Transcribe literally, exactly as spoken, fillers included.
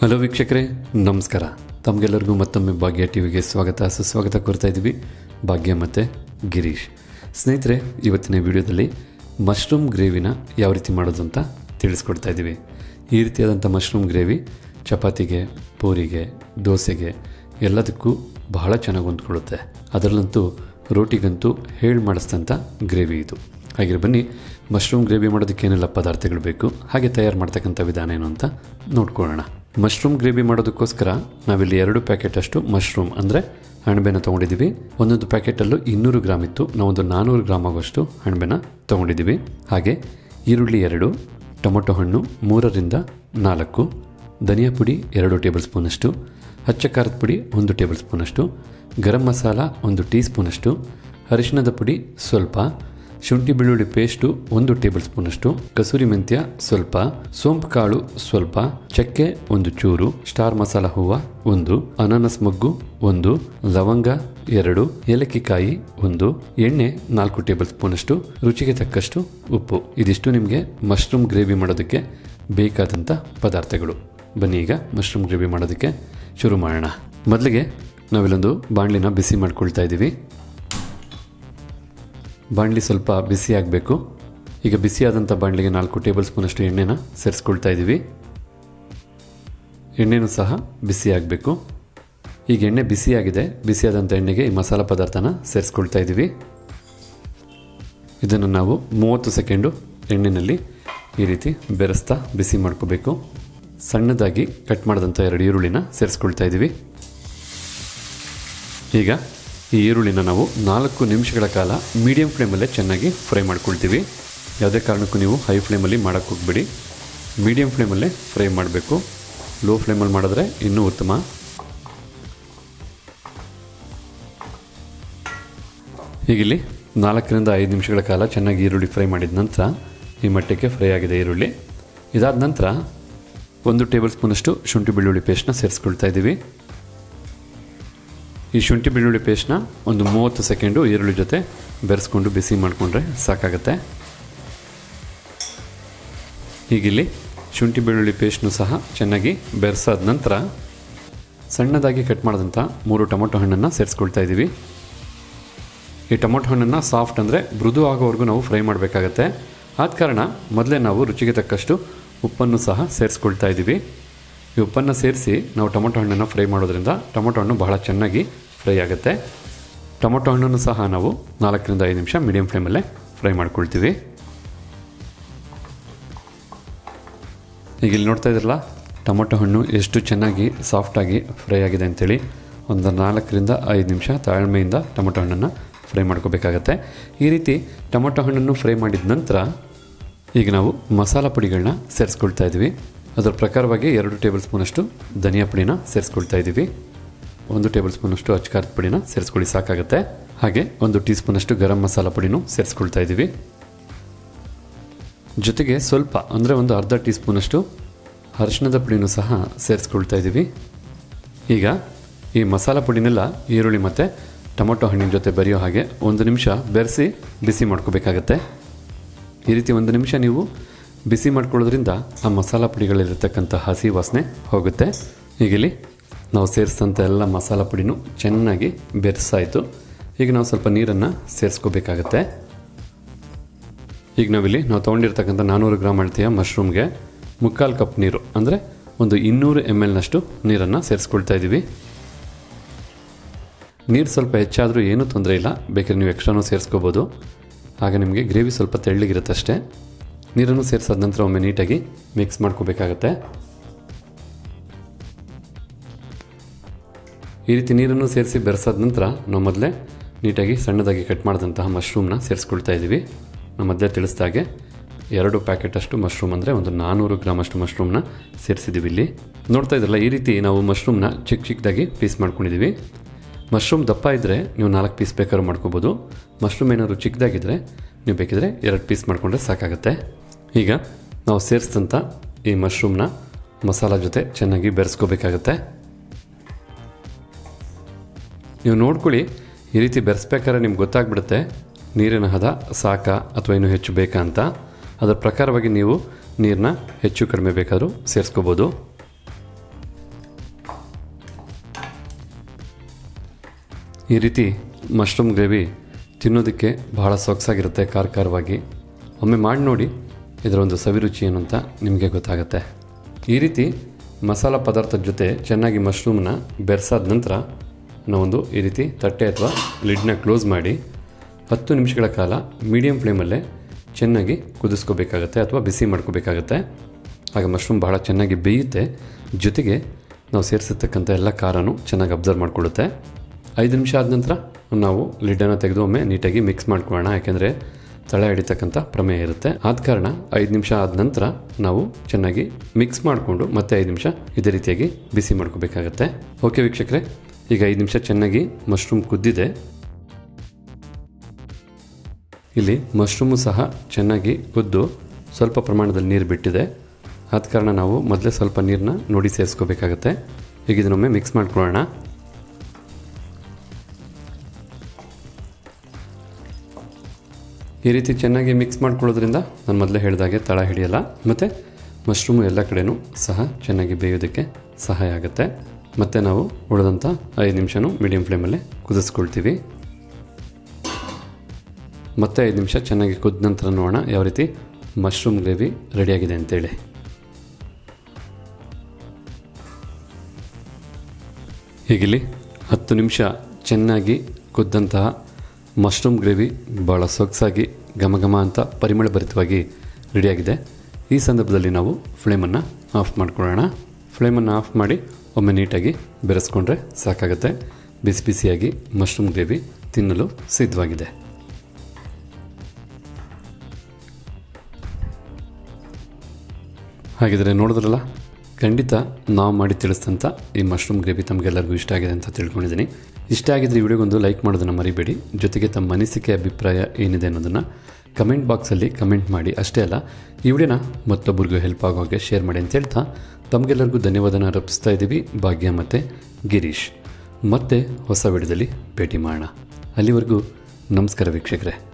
Hello ವೀಕ್ಷಕರೇ, ನಮಸ್ಕಾರ. ತಮಗೆಲ್ಲರಿಗೂ ಮತ್ತೊಮ್ಮೆ ಭಾಗ್ಯ ಟಿವಿಗೆ ಸ್ವಾಗತ ಸುಸ್ವಾಗತ ಕೋರ್ತಾ ಇದ್ದೀವಿ. ಭಾಗ್ಯ ಮತ್ತು ಗಿರೀಶ್. ಸ್ನೇಹಿತರೆ, ಇವತ್ತಿನ ವಿಡಿಯೋದಲ್ಲಿ ಮಶ್ರೂಮ್ ಗ್ರೇವಿನ ಯಾವ ರೀತಿ ಮಾಡೋದು ಅಂತ ತಿಳಿಸ್ಕೊಡ್ತಾ ಇದ್ದೀವಿ. ಈ ರೀತಿಯಾದಂಥ ಮಶ್ರೂಮ್ ಗ್ರೇವಿ ಚಪಾತಿಗೆ, ಪೂರಿಗೆ, ದೋಸೆಗೆ ಎಲ್ಲದಕ್ಕೂ ಬಹಳ ಚೆನ್ನಾಗಿ ಹೊಂದ್ಕೊಳ್ಳುತ್ತೆ. ಅದರಲ್ಲಂತೂ ರೋಟಿಗಂತೂ ಹೇಳಿ ಮಾಡಿಸಿದಂಥ ಗ್ರೇವಿ ಇದು. ಹಾಗೆ ಬನ್ನಿ, ಮಶ್ರೂಮ್ ಗ್ರೇವಿ ಮಾಡೋದಕ್ಕೆ ಏನೆಲ್ಲ ಪದಾರ್ಥಗಳು ಬೇಕು, ಹಾಗೆ ತಯಾರು ಮಾಡ್ತಕ್ಕಂಥ ವಿಧಾನ ಏನು ಅಂತ ನೋಡ್ಕೊಳ್ಳೋಣ. ಮಶ್ರೂಮ್ ಗ್ರೇವಿ ಮಾಡೋದಕ್ಕೋಸ್ಕರ ನಾವಿಲ್ಲಿ ಎರಡು ಪ್ಯಾಕೆಟಷ್ಟು ಮಶ್ರೂಮ್ ಅಂದರೆ ಅಣಬೆನ ತೊಗೊಂಡಿದ್ದೀವಿ. ಒಂದೊಂದು ಪ್ಯಾಕೆಟಲ್ಲೂ ಇನ್ನೂರು ಗ್ರಾಮ್ ಇತ್ತು, ನಾವೊಂದು ನಾನ್ನೂರು ಗ್ರಾಮ್ ಆಗೋಷ್ಟು ಅಣಬೆನ ತೊಗೊಂಡಿದ್ದೀವಿ. ಹಾಗೆ ಈರುಳ್ಳಿ ಎರಡು, ಟೊಮೊಟೊ ಹಣ್ಣು ಮೂರರಿಂದ ನಾಲ್ಕು, ಧನಿಯಾ ಪುಡಿ ಎರಡು ಟೇಬಲ್ ಸ್ಪೂನಷ್ಟು, ಹಚ್ಚ ಖಾರದ ಪುಡಿ ಒಂದು ಟೇಬಲ್ ಸ್ಪೂನಷ್ಟು, ಗರಂ ಮಸಾಲ ಒಂದು ಟೀ ಸ್ಪೂನಷ್ಟು, ಅರಿಶಿಣದ ಪುಡಿ ಸ್ವಲ್ಪ, ಶುಂಠಿ ಬೆಳ್ಳುಳ್ಳಿ ಪೇಸ್ಟು ಒಂದು ಟೇಬಲ್ ಸ್ಪೂನಷ್ಟು, ಕಸೂರಿ ಮೆಂತ್ಯ ಸ್ವಲ್ಪ, ಸೋಂಪು ಕಾಳು ಸ್ವಲ್ಪ, ಚಕ್ಕೆ ಒಂದು ಚೂರು, ಸ್ಟಾರ್ ಮಸಾಲ ಹೂವು ಒಂದು, ಅನಾನಸ್ ಮೊಗ್ಗು ಒಂದು, ಲವಂಗ ಎರಡು, ಏಲಕ್ಕಿಕಾಯಿ ಒಂದು, ಎಣ್ಣೆ ನಾಲ್ಕು ಟೇಬಲ್ ಸ್ಪೂನಷ್ಟು, ರುಚಿಗೆ ತಕ್ಕಷ್ಟು ಉಪ್ಪು. ಇದಿಷ್ಟು ನಿಮಗೆ ಮಶ್ರೂಮ್ ಗ್ರೇವಿ ಮಾಡೋದಕ್ಕೆ ಬೇಕಾದಂಥ ಪದಾರ್ಥಗಳು. ಬನ್ನಿ ಈಗ ಮಶ್ರೂಮ್ ಗ್ರೇವಿ ಮಾಡೋದಕ್ಕೆ ಶುರು ಮಾಡೋಣ. ಮೊದಲಿಗೆ ನಾವಿಲ್ಲೊಂದು ಬಾಣಲಿನ ಬಿಸಿ ಮಾಡ್ಕೊಳ್ತಾ ಇದ್ದೀವಿ. ಬಾಣಲಿ ಸ್ವಲ್ಪ ಬಿಸಿ ಆಗಬೇಕು. ಈಗ ಬಿಸಿಯಾದಂಥ ಬಾಣಲಿಗೆ ನಾಲ್ಕು ಟೇಬಲ್ ಸ್ಪೂನಷ್ಟು ಎಣ್ಣೆನ ಸೇರಿಸ್ಕೊಳ್ತಾ ಇದ್ದೀವಿ. ಎಣ್ಣೆನೂ ಸಹ ಬಿಸಿ ಆಗಬೇಕು. ಈಗ ಎಣ್ಣೆ ಬಿಸಿಯಾಗಿದೆ. ಬಿಸಿಯಾದಂಥ ಎಣ್ಣೆಗೆ ಈ ಮಸಾಲ ಪದಾರ್ಥನ ಸೇರಿಸ್ಕೊಳ್ತಾ ಇದ್ದೀವಿ. ಇದನ್ನು ನಾವು ಮೂವತ್ತು ಸೆಕೆಂಡು ಎಣ್ಣೆಯಲ್ಲಿ ಈ ರೀತಿ ಬೆರೆಸ್ತಾ ಬಿಸಿ ಮಾಡ್ಕೋಬೇಕು. ಸಣ್ಣದಾಗಿ ಕಟ್ ಮಾಡಿದಂಥ ಎರಡು ಈರುಳ್ಳಿನ ಸೇರಿಸ್ಕೊಳ್ತಾ ಇದ್ದೀವಿ. ಈಗ ಈ ಈರುಳ್ಳಿನ ನಾವು ನಾಲ್ಕು ನಿಮಿಷಗಳ ಕಾಲ ಮೀಡಿಯಂ ಫ್ಲೇಮಲ್ಲೇ ಚೆನ್ನಾಗಿ ಫ್ರೈ ಮಾಡ್ಕೊಳ್ತೀವಿ. ಯಾವುದೇ ಕಾರಣಕ್ಕೂ ನೀವು ಹೈ ಫ್ಲೇಮಲ್ಲಿ ಮಾಡೋಕ್ಕೆ ಹೋಗ್ಬೇಡಿ, ಮೀಡಿಯಂ ಫ್ಲೇಮಲ್ಲೇ ಫ್ರೈ ಮಾಡಬೇಕು. ಲೋ ಫ್ಲೇಮಲ್ಲಿ ಮಾಡಿದ್ರೆ ಇನ್ನೂ ಉತ್ತಮ. ಹೀಗಿಲ್ಲಿ ನಾಲ್ಕರಿಂದ ಐದು ನಿಮಿಷಗಳ ಕಾಲ ಚೆನ್ನಾಗಿ ಈರುಳ್ಳಿ ಫ್ರೈ ಮಾಡಿದ ನಂತರ ಈ ಮಟ್ಟಕ್ಕೆ ಫ್ರೈ ಆಗಿದೆ ಈರುಳ್ಳಿ. ಇದಾದ ನಂತರ ಒಂದು ಟೇಬಲ್ ಸ್ಪೂನಷ್ಟು ಶುಂಠಿ ಬೆಳ್ಳುಳ್ಳಿ ಪೇಸ್ಟ್ನ ಸೇರಿಸ್ಕೊಳ್ತಾ ಇದ್ದೀವಿ. ಈ ಶುಂಠಿ ಬೆಳ್ಳುಳ್ಳಿ ಪೇಸ್ಟ್ನ ಒಂದು ಮೂವತ್ತು ಸೆಕೆಂಡು ಈರುಳ್ಳಿ ಜೊತೆ ಬೆರೆಸ್ಕೊಂಡು ಬಿಸಿ ಮಾಡಿಕೊಂಡ್ರೆ ಸಾಕಾಗತ್ತೆ. ಹೀಗಿಲ್ಲಿ ಶುಂಠಿ ಬೆಳ್ಳುಳ್ಳಿ ಪೇಸ್ಟ್ನು ಸಹ ಚೆನ್ನಾಗಿ ಬೆರೆಸಾದ ನಂತರ ಸಣ್ಣದಾಗಿ ಕಟ್ ಮಾಡಿದಂಥ ಮೂರು ಟೊಮೊಟೊ ಹಣ್ಣನ್ನು ಸೇರಿಸ್ಕೊಳ್ತಾ ಇದ್ದೀವಿ. ಈ ಟೊಮೊಟೊ ಹಣ್ಣನ್ನು ಸಾಫ್ಟ್ ಅಂದರೆ ಮೃದು ಆಗೋವರೆಗೂ ನಾವು ಫ್ರೈ ಮಾಡಬೇಕಾಗತ್ತೆ. ಆದ ಕಾರಣ ಮೊದಲೇ ನಾವು ರುಚಿಗೆ ತಕ್ಕಷ್ಟು ಉಪ್ಪನ್ನು ಸಹ ಸೇರಿಸ್ಕೊಳ್ತಾ ಇದ್ದೀವಿ. ಈ ಉಪ್ಪನ್ನು ಸೇರಿಸಿ ನಾವು ಟೊಮೊಟೊ ಹಣ್ಣನ್ನು ಫ್ರೈ ಮಾಡೋದ್ರಿಂದ ಟೊಮೊಟೊ ಹಣ್ಣು ಬಹಳ ಚೆನ್ನಾಗಿ ಫ್ರೈ ಆಗುತ್ತೆ. ಟೊಮೊಟೊ ಹಣ್ಣನ್ನು ಸಹ ನಾವು ನಾಲ್ಕರಿಂದ ಐದು ನಿಮಿಷ ಮೀಡಿಯಂ ಫ್ಲೇಮಲ್ಲೇ ಫ್ರೈ ಮಾಡ್ಕೊಳ್ತೀವಿ. ಈಗ ಇಲ್ಲಿ ನೋಡ್ತಾ ಇದ್ರಲ್ಲ, ಟೊಮೊಟೊ ಹಣ್ಣು ಎಷ್ಟು ಚೆನ್ನಾಗಿ ಸಾಫ್ಟಾಗಿ ಫ್ರೈ ಆಗಿದೆ ಅಂಥೇಳಿ. ಒಂದು ನಾಲ್ಕರಿಂದ ಐದು ನಿಮಿಷ ತಾಳ್ಮೆಯಿಂದ ಟೊಮೊಟೊ ಹಣ್ಣನ್ನು ಫ್ರೈ ಮಾಡ್ಕೋಬೇಕಾಗತ್ತೆ. ಈ ರೀತಿ ಟೊಮೊಟೊ ಹಣ್ಣನ್ನು ಫ್ರೈ ಮಾಡಿದ ನಂತರ ಈಗ ನಾವು ಮಸಾಲ ಪುಡಿಗಳನ್ನ ಸೇರಿಸ್ಕೊಳ್ತಾ ಇದ್ದೀವಿ. ಅದರ ಪ್ರಕಾರವಾಗಿ ಎರಡು ಟೇಬಲ್ ಸ್ಪೂನಷ್ಟು ಧನಿಯಾ ಪುಡಿನ ಸೇರಿಸ್ಕೊಳ್ತಾ ಇದ್ದೀವಿ. ಒಂದು ಟೇಬಲ್ ಸ್ಪೂನಷ್ಟು ಅಚ್ಚ ಖಾರದ ಪುಡಿನ ಸೇರಿಸ್ಕೊಳ್ಳಿ ಸಾಕಾಗುತ್ತೆ. ಹಾಗೆ ಒಂದು ಟೀ ಸ್ಪೂನಷ್ಟು ಗರಂ ಮಸಾಲ ಪುಡಿನೂ ಸೇರಿಸ್ಕೊಳ್ತಾ ಇದ್ದೀವಿ. ಜೊತೆಗೆ ಸ್ವಲ್ಪ ಅಂದರೆ ಒಂದು ಅರ್ಧ ಟೀ ಸ್ಪೂನಷ್ಟು ಅರಿಶಿಣದ ಪುಡಿನೂ ಸಹ ಸೇರಿಸ್ಕೊಳ್ತಾ ಇದ್ದೀವಿ. ಈಗ ಈ ಮಸಾಲ ಪುಡಿನೆಲ್ಲ ಈರುಳ್ಳಿ ಮತ್ತು ಟೊಮೊಟೊ ಹಣ್ಣಿನ ಜೊತೆ ಬೆರೆಯೋ ಹಾಗೆ ಒಂದು ನಿಮಿಷ ಬೆರೆಸಿ ಬಿಸಿ ಮಾಡ್ಕೋಬೇಕಾಗತ್ತೆ. ಈ ರೀತಿ ಒಂದು ನಿಮಿಷ ನೀವು ಬಿಸಿ ಮಾಡ್ಕೊಳ್ಳೋದ್ರಿಂದ ಆ ಮಸಾಲ ಪುಡಿಗಳಲ್ಲಿರ್ತಕ್ಕಂಥ ಹಸಿ ವಾಸನೆ ಹೋಗುತ್ತೆ. ಹೀಗಿಲ್ಲಿ ನಾವು ಸೇರಿಸಿದಂಥ ಎಲ್ಲ ಮಸಾಲ ಪುಡಿನೂ ಚೆನ್ನಾಗಿ ಬೆರೆಸಾಯಿತು. ಈಗ ನಾವು ಸ್ವಲ್ಪ ನೀರನ್ನು ಸೇರಿಸ್ಕೋಬೇಕಾಗತ್ತೆ. ಈಗ ನಾವಿಲ್ಲಿ ನಾವು ತೊಗೊಂಡಿರ್ತಕ್ಕಂಥ ನಾನ್ನೂರು ಗ್ರಾಮ್ ಅಳತೆಯ ಮಶ್ರೂಮ್ಗೆ ಮುಕ್ಕಾಲು ಕಪ್ ನೀರು ಅಂದರೆ ಒಂದು ಇನ್ನೂರು ಎಮ್ ಎಲ್ನಷ್ಟು ನೀರನ್ನು ಸೇರಿಸ್ಕೊಳ್ತಾ ಇದ್ದೀವಿ. ನೀರು ಸ್ವಲ್ಪ ಹೆಚ್ಚಾದರೂ ಏನೂ ತೊಂದರೆ ಇಲ್ಲ, ಬೇಕಾದ್ರೆ ನೀವು ಎಕ್ಸ್ಟ್ರಾನೂ ಸೇರಿಸ್ಕೋಬೋದು. ಆಗ ನಿಮಗೆ ಗ್ರೇವಿ ಸ್ವಲ್ಪ ತೆಳ್ಳಗಿರುತ್ತೆ ಅಷ್ಟೇ. ನೀರನ್ನು ಸೇರಿಸಾದ ನಂತರ ಒಮ್ಮೆ ನೀಟಾಗಿ ಮಿಕ್ಸ್ ಮಾಡ್ಕೋಬೇಕಾಗತ್ತೆ. ಈ ರೀತಿ ನೀರನ್ನು ಸೇರಿಸಿ ಬೆರೆಸಾದ ನಂತರ ನಾವು ಮೊದಲೇ ನೀಟಾಗಿ ಸಣ್ಣದಾಗಿ ಕಟ್ ಮಾಡಿದಂತಹ ಮಶ್ರೂಮ್ನ ಸೇರಿಸ್ಕೊಳ್ತಾ ಇದ್ದೀವಿ. ನಾವು ಮೊದಲೇ ತಿಳಿಸಿದಾಗೆ ಎರಡು ಪ್ಯಾಕೆಟಷ್ಟು ಮಶ್ರೂಮ್ ಅಂದರೆ ಒಂದು ನಾನ್ನೂರು ಗ್ರಾಮಷ್ಟು ಮಶ್ರೂಮ್ನ ಸೇರಿಸಿದ್ದೀವಿ. ಇಲ್ಲಿ ನೋಡ್ತಾ ಇದ್ರಲ್ಲ, ಈ ರೀತಿ ನಾವು ಮಶ್ರೂಮ್ನ ಚಿಕ್ಕ ಚಿಕ್ಕದಾಗಿ ಪೀಸ್ ಮಾಡ್ಕೊಂಡಿದ್ದೀವಿ. ಮಶ್ರೂಮ್ ದಪ್ಪ ಇದ್ದರೆ ನೀವು ನಾಲ್ಕು ಪೀಸ್ ಬೇಕಾದ್ರೂ ಮಾಡ್ಕೋಬೋದು. ಮಶ್ರೂಮ್ ಏನಾದ್ರು ಚಿಕ್ಕದಾಗಿದ್ದರೆ ನೀವು ಬೇಕಿದ್ರೆ ಎರಡು ಪೀಸ್ ಮಾಡಿಕೊಂಡ್ರೆ ಸಾಕಾಗುತ್ತೆ. ಈಗ ನಾವು ಸೇರಿಸಿದಂಥ ಈ ಮಶ್ರೂಮ್ನ ಮಸಾಲ ಜೊತೆ ಚೆನ್ನಾಗಿ ಬೆರೆಸ್ಕೋಬೇಕಾಗತ್ತೆ. ನೀವು ನೋಡ್ಕೊಳ್ಳಿ, ಈ ರೀತಿ ಬೆರೆಸ್ಬೇಕಾದ್ರೆ ನಿಮ್ಗೆ ಗೊತ್ತಾಗ್ಬಿಡುತ್ತೆ ನೀರಿನ ಹದ ಸಾಕಾ ಅಥವಾ ಇನ್ನೂ ಹೆಚ್ಚು ಬೇಕಾ ಅಂತ. ಅದರ ಪ್ರಕಾರವಾಗಿ ನೀವು ನೀರನ್ನ ಹೆಚ್ಚು ಕಡಿಮೆ ಬೇಕಾದರೂ ಸೇರಿಸ್ಕೋಬೋದು. ಈ ರೀತಿ ಮಶ್ರೂಮ್ ಗ್ರೇವಿ ತಿನ್ನೋದಕ್ಕೆ ಬಹಳ ಸೊಗಸಾಗಿರುತ್ತೆ, ಖಾರ ಖಾರವಾಗಿ. ಒಮ್ಮೆ ಮಾಡಿ ನೋಡಿ, ಇದರ ಒಂದು ಸವಿರುಚಿ ಏನು ಅಂತ ನಿಮಗೆ ಗೊತ್ತಾಗುತ್ತೆ. ಈ ರೀತಿ ಮಸಾಲ ಪದಾರ್ಥದ ಜೊತೆ ಚೆನ್ನಾಗಿ ಮಶ್ರೂಮ್ನ ಬೆರೆಸಾದ ನಂತರ ನಾವೊಂದು ಈ ರೀತಿ ತಟ್ಟೆ ಅಥವಾ ಲಿಡ್ನ ಕ್ಲೋಸ್ ಮಾಡಿ ಹತ್ತು ನಿಮಿಷಗಳ ಕಾಲ ಮೀಡಿಯಮ್ ಫ್ಲೇಮಲ್ಲೇ ಚೆನ್ನಾಗಿ ಕುದಿಸ್ಕೋಬೇಕಾಗತ್ತೆ ಅಥವಾ ಬಿಸಿ ಮಾಡ್ಕೋಬೇಕಾಗತ್ತೆ. ಆಗ ಮಶ್ರೂಮ್ ಬಹಳ ಚೆನ್ನಾಗಿ ಬೇಯುತ್ತೆ, ಜೊತೆಗೆ ನಾವು ಸೇರಿಸಿರ್ತಕ್ಕಂಥ ಎಲ್ಲ ಖಾರನೂ ಚೆನ್ನಾಗಿ ಅಬ್ಸರ್ವ್ ಮಾಡಿಕೊಳ್ಳುತ್ತೆ. ಐದು ನಿಮಿಷ ಆದ ನಂತರ ನಾವು ಲಿಡ್ಡನ್ನು ತೆಗೆದು ಒಮ್ಮೆ ನೀಟಾಗಿ ಮಿಕ್ಸ್ ಮಾಡ್ಕೊಳ್ಳೋಣ, ಯಾಕೆಂದರೆ ತಳ ಹಿಡಿತಕ್ಕಂಥ ಪ್ರಮೇಯ ಇರುತ್ತೆ. ಆದ ಕಾರಣ ಐದು ನಿಮಿಷ ಆದ ನಂತರ ನಾವು ಚೆನ್ನಾಗಿ ಮಿಕ್ಸ್ ಮಾಡಿಕೊಂಡು ಮತ್ತೆ ಐದು ನಿಮಿಷ ಇದೇ ರೀತಿಯಾಗಿ ಬಿಸಿ ಮಾಡ್ಕೋಬೇಕಾಗತ್ತೆ. ಓಕೆ ವೀಕ್ಷಕರೇ, ಈಗ ಐದು ನಿಮಿಷ ಚೆನ್ನಾಗಿ ಮಶ್ರೂಮ್ ಕುದ್ದಿದೆ. ಇಲ್ಲಿ ಮಶ್ರೂಮು ಸಹ ಚೆನ್ನಾಗಿ ಕುದ್ದು ಸ್ವಲ್ಪ ಪ್ರಮಾಣದಲ್ಲಿ ನೀರು ಬಿಟ್ಟಿದೆ. ಆದ ಕಾರಣ ನಾವು ಮೊದಲೇ ಸ್ವಲ್ಪ ನೀರನ್ನ ನೋಡಿ ಸೇರಿಸ್ಕೋಬೇಕಾಗತ್ತೆ. ಈಗ ಇದನ್ನೊಮ್ಮೆ ಮಿಕ್ಸ್ ಮಾಡ್ಕೊಳ್ಳೋಣ. ಈ ರೀತಿ ಚೆನ್ನಾಗಿ ಮಿಕ್ಸ್ ಮಾಡ್ಕೊಳ್ಳೋದ್ರಿಂದ ನಾನು ಮೊದಲೇ ಹೇಳಿದಾಗೆ ತಳ ಹಿಡಿಯಲ್ಲ, ಮತ್ತು ಮಶ್ರೂಮು ಎಲ್ಲ ಕಡೆಯೂ ಸಹ ಚೆನ್ನಾಗಿ ಬೇಯೋದಕ್ಕೆ ಸಹಾಯ ಆಗುತ್ತೆ. ಮತ್ತು ನಾವು ಉಳಿದಂಥ ಐದು ನಿಮಿಷನೂ ಮೀಡಿಯಮ್ ಫ್ಲೇಮಲ್ಲೇ ಕುದಿಸ್ಕೊಳ್ತೀವಿ. ಮತ್ತೆ ಐದು ನಿಮಿಷ ಚೆನ್ನಾಗಿ ಕುದ್ದ ನಂತರ ನೋಡೋಣ ಯಾವ ರೀತಿ ಮಶ್ರೂಮ್ ಗ್ರೇವಿ ರೆಡಿಯಾಗಿದೆ ಅಂತೇಳಿ. ಹೀಗಿಲ್ಲಿ ಹತ್ತು ನಿಮಿಷ ಚೆನ್ನಾಗಿ ಕುದ್ದಂತಹ ಮಶ್ರೂಮ್ ಗ್ರೇವಿ ಭಾಳ ಸೊಗಸಾಗಿ ಘಮ ಘಮ ಅಂತ ಪರಿಮಳ ಭರಿತವಾಗಿ ರೆಡಿಯಾಗಿದೆ. ಈ ಸಂದರ್ಭದಲ್ಲಿ ನಾವು ಫ್ಲೇಮನ್ನು ಆಫ್ ಮಾಡ್ಕೊಳ್ಳೋಣ. ಫ್ಲೇಮನ್ನು ಆಫ್ ಮಾಡಿ ಒಮ್ಮೆ ನೀಟಾಗಿ ಬೆರೆಸ್ಕೊಂಡ್ರೆ ಸಾಕಾಗುತ್ತೆ. ಬಿಸಿ ಬಿಸಿಯಾಗಿ ಮಶ್ರೂಮ್ ಗ್ರೇವಿ ತಿನ್ನಲು ಸಿದ್ಧವಾಗಿದೆ. ಹಾಗಿದ್ರೆ ನೋಡಿದ್ರಲ್ಲ, ಖಂಡಿತ ನಾವು ಮಾಡಿ ತಿಳಿಸಿದಂಥ ಈ ಮಶ್ರೂಮ್ ಗ್ರೇವಿ ತಮಗೆಲ್ಲರಿಗೂ ಇಷ್ಟ ಆಗಿದೆ ಅಂತ ತಿಳ್ಕೊಂಡಿದ್ದೀನಿ. ಇಷ್ಟ ಆಗಿದ್ರೆ ಈ ವಿಡಿಯೋಗೊಂದು ಲೈಕ್ ಮಾಡೋದನ್ನು ಮರಿಬೇಡಿ. ಜೊತೆಗೆ ತಮ್ಮ ಅನಿಸಿಕೆ ಅಭಿಪ್ರಾಯ ಏನಿದೆ ಅನ್ನೋದನ್ನು ಕಮೆಂಟ್ ಬಾಕ್ಸಲ್ಲಿ ಕಮೆಂಟ್ ಮಾಡಿ. ಅಷ್ಟೇ ಅಲ್ಲ, ಈ ವಿಡಿಯೋನ ಮತ್ತೊಬ್ಬರಿಗೂ ಹೆಲ್ಪ್ ಆಗೋ ಹಾಗೆ ಶೇರ್ ಮಾಡಿ ಅಂತ ಹೇಳ್ತಾ ತಮಗೆಲ್ಲರಿಗೂ ಧನ್ಯವಾದನ ಅರ್ಪಿಸ್ತಾ ಇದ್ದೀವಿ. ಭಾಗ್ಯ ಮತ್ತು ಗಿರೀಶ್. ಮತ್ತೆ ಹೊಸ ವಿಡಿಯೋದಲ್ಲಿ ಭೇಟಿ ಮಾಡೋಣ. ಅಲ್ಲಿವರೆಗೂ ನಮಸ್ಕಾರ ವೀಕ್ಷಕರೇ.